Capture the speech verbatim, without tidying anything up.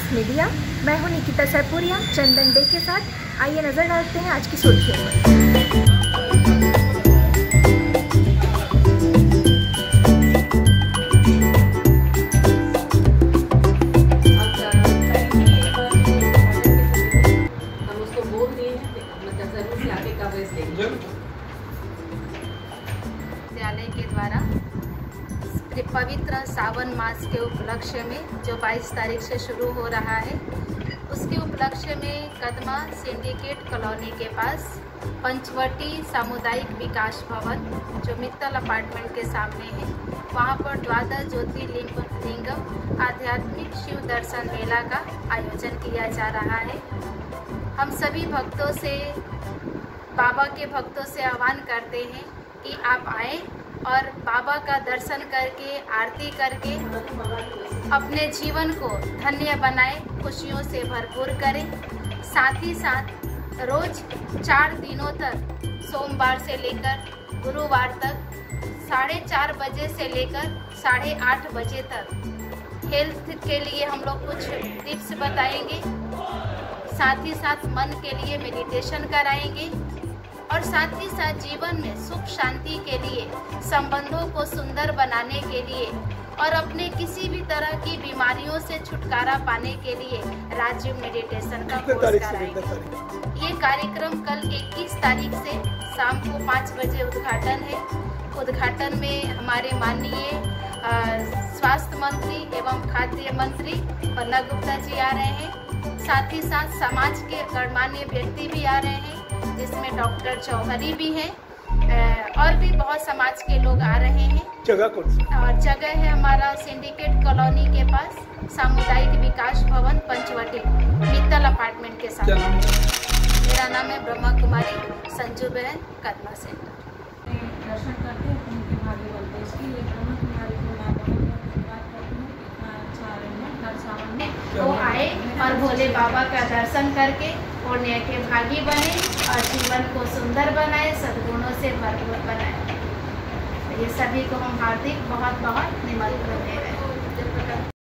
Mass media. मैं हूं निकिता सरपुरिया चंदन day के साथ। आइए नजर डालते हैं आज की सुर्खियों पर। विद्यालय के द्वारा पवित्र सावन मास के उपलक्ष्य में जो बाईस तारीख से शुरू हो रहा है, उसके उपलक्ष्य में कदमा सिंडिकेट कॉलोनी के पास पंचवटी सामुदायिक विकास भवन जो मित्तल अपार्टमेंट के सामने है, वहाँ पर द्वादश ज्योतिर्लिंगम आध्यात्मिक शिव दर्शन मेला का आयोजन किया जा रहा है। हम सभी भक्तों से, बाबा के भक्तों से आह्वान करते हैं कि आप आए और बाबा का दर्शन करके, आरती करके अपने जीवन को धन्य बनाए, खुशियों से भरपूर करें। साथ ही साथ रोज चार दिनों तक, सोमवार से लेकर गुरुवार तक साढ़े चार बजे से लेकर साढ़े आठ बजे तक हेल्थ के लिए हम लोग कुछ टिप्स बताएंगे। साथ ही साथ मन के लिए मेडिटेशन कराएंगे और साथ ही साथ जीवन में सुख शांति के लिए, संबंधों को सुंदर बनाने के लिए और अपने किसी भी तरह की बीमारियों से छुटकारा पाने के लिए राजयोग मेडिटेशन का कोर्स कराएंगे। ये कार्यक्रम कल इक्कीस तारीख से शाम को पाँच बजे उद्घाटन है। उद्घाटन में हमारे माननीय स्वास्थ्य मंत्री एवं खाद्य मंत्री पन्ना गुप्ता जी आ रहे हैं। साथ ही साथ समाज के गणमान्य व्यक्ति भी आ रहे हैं, जिसमें डॉक्टर चौधरी भी हैं और भी बहुत समाज के लोग आ रहे हैं। जगह कौन सी? और जगह है हमारा सिंडिकेट कॉलोनी के पास सामुदायिक विकास भवन पंचवटी मित्तल अपार्टमेंट के साथ। मेरा नाम है ब्रह्मा कुमारी संजू बहन, कदमा सेंटर। दर्शन करते हैं, उनके भाग्य बनते हैं। इसके लिए ब्रह्मा कुमारी को मैं बहुत बात करती हूँ। इतना अच्छा अरेंजमेंट हर सावन में तो आए और भोले बाबा का दर्शन करके पुण्य के भागी बने और जीवन को सुंदर बनाए, सद्गुणों से भरपूर बनाए। ये सभी को हम हार्दिक बहुत बहुत निमंत्रण दे रहे हैं।